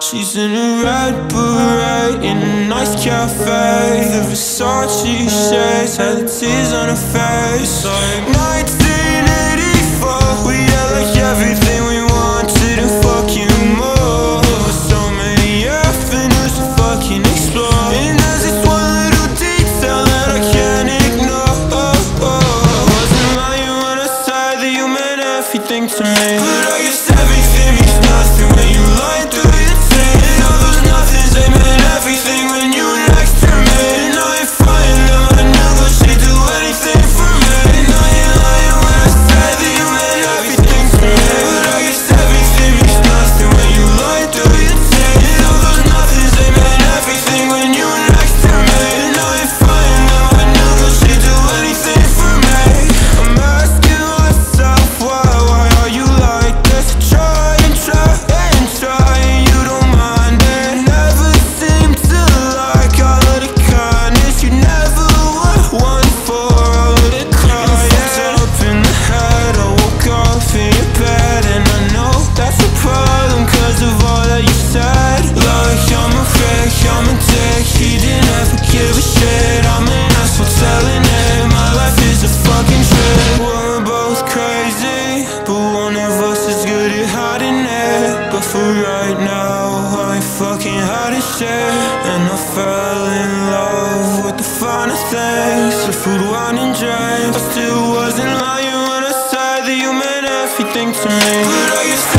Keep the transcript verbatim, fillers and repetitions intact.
She's in a red beret in a nice cafe. The Versace shades had the tears on her face. Like nineteen eighty-four, we had like everything we wanted and fucking more. So many avenues to fucking explore, and there's this one little detail that I can't ignore. Wasn't lying when I said that you meant everything to me, but I guess everything means nothing when you lie through your teeth. And all those nothings, they meant everything when you were next to me. And I ain't fighting them, I knew that she'd do anything for me. And I ain't lying when I said that you meant everything to me, but I guess everything means nothing when you lie through your teeth. And all those nothings, they meant everything when you were next to me. And I ain't fighting them, I knew that she'd do anything for me. I'm asking myself, why, why are you like this? Try and try and try and you don't mind it. Never seem to like all of the kindness. You never were one for all of the crying. Fucked up in the head, I woke up in your bed, and I know that's a problem cause of all that you said. Like I'm a wreck, I'm a dick, he didn't ever give a shit. I'm an asshole telling it, my life is a fucking trip. We're both crazy, but one of us is good at hiding it. But for right now, I ain't fucking hiding shit. And I fell in love with the finer things, the food, wine and drink. I still wasn't lying when I said that you meant everything to me, but I guess